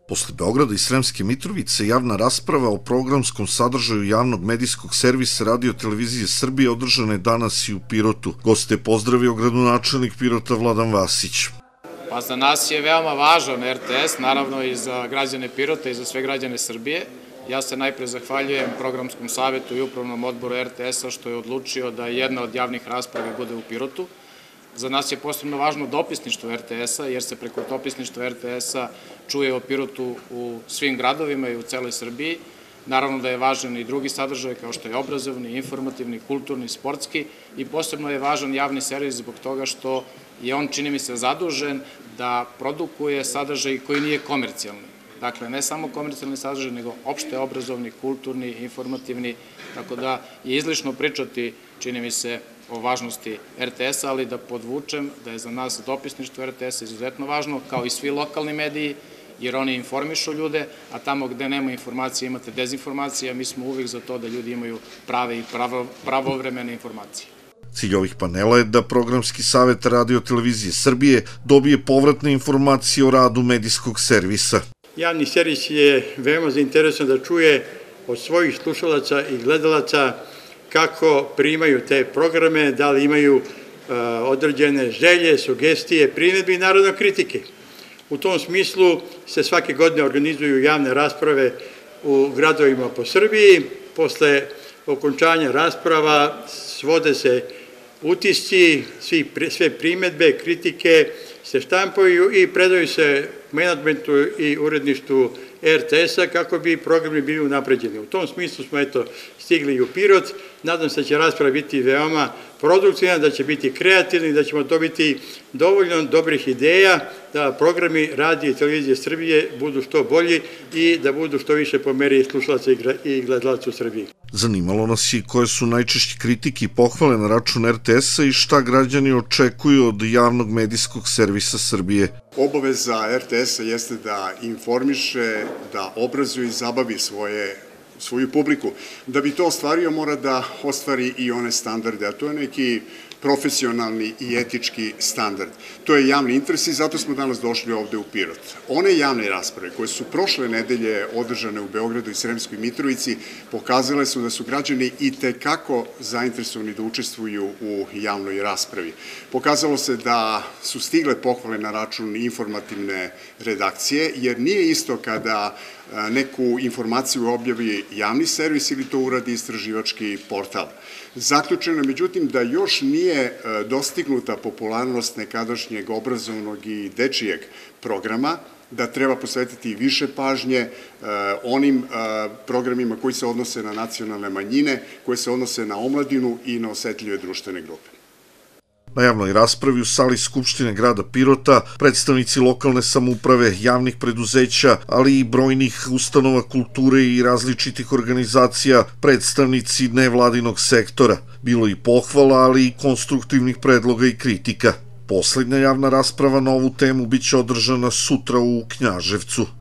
Posle Beograda i Sremske Mitrovice javna rasprava o programskom sadržaju javnog medijskog servisa Radio televizije Srbije održana je danas i u Pirotu. Goste je pozdravio gradonačelnik Pirota Vladan Vasić. Pa za nas je veoma važan RTS, naravno i za građane Pirota i za sve građane Srbije. Ja se najpre zahvaljujem Programskom savetu i Upravnom odboru RTS-a što je odlučio da jedna od javnih rasprava bude u Pirotu. Za nas je posebno važno dopisništvo RTS-a, jer se preko dopisništva RTS-a čuje o Pirotu u svim gradovima i u celoj Srbiji. Naravno da je važan i drugi sadržaj kao što je obrazovni, informativni, kulturni, sportski i posebno je važan javni servis zbog toga što je on, čini mi se, zadužen da produkuje sadržaj koji nije komercijalni. Dakle, ne samo komercijalni sadržaj, nego opšte obrazovni, kulturni, informativni, tako da je izlišno pričati, čini mi se, o važnosti RTS-a, ali da podvučem da je za nas dopisništvo RTS-a izuzetno važno, kao i svi lokalni mediji, jer oni informišu ljude, a tamo gde nema informacije imate dezinformacije, a mi smo uvijek za to da ljudi imaju prave i pravovremene informacije. Cilj ovih panela je da Programski savet Radio televizije Srbije dobije povratne informacije o radu medijskog servisa. Javni servis je veoma zainteresovan da čuje od svojih slušalaca i gledalaca kako primaju te programe, da li imaju određene želje, sugestije, primedbe i naravno kritike. U tom smislu se svake godine organizuju javne rasprave u gradovima po Srbiji. Posle okončanja rasprava svode se utisci, sve primedbe, kritike se štampaju i predaju se menadžmentu i uredništvu RTS-a kako bi programi bili unapređeni. U tom smislu smo stigli i u Pirot. Nadam se da će rasprava biti veoma produktivna, da će biti kreativni, da ćemo dobiti dovoljno dobrih ideja da programi Radio i televizije Srbije budu što bolji i da budu što više po meri slušalaca i gledalaca u Srbiji. Zanimalo nas je koje su najčešće kritike i pohvale na račun RTS-a i šta građani očekuju od javnog medijskog servisa Srbije. Obaveza RTS-a jeste da informiše, da obrazuje i zabavi svoju publiku. Da bi to ostvario, mora da ostvari i one standarde, a to je neki profesionalni i etički standard. To je javni interes i zato smo danas došli ovde u Pirot. One javne rasprave koje su prošle nedelje održane u Beogradu i Sremskoj Mitrovici pokazale su da su građani i tekako zainteresovani da učestvuju u javnoj raspravi. Pokazalo se da su stigle pohvale na račun informativne redakcije, jer nije isto kada neku informaciju objavi javni servis ili to uradi istraživački portal. Zaključeno je, međutim, da još nije dostignuta popularnost nekadašnjeg obrazovnog i dečijeg programa, da treba posvetiti više pažnje onim programima koji se odnose na nacionalne manjine, koji se odnose na omladinu i na osetljive društvene grupe. Na javnoj raspravi u sali Skupštine grada Pirota predstavnici lokalne samouprave, javnih preduzeća, ali i brojnih ustanova kulture i različitih organizacija, predstavnici nevladinog sektora. Bilo i pohvala, ali i konstruktivnih predloga i kritika. Poslednja javna rasprava na ovu temu biće održana sutra u Knjaževcu.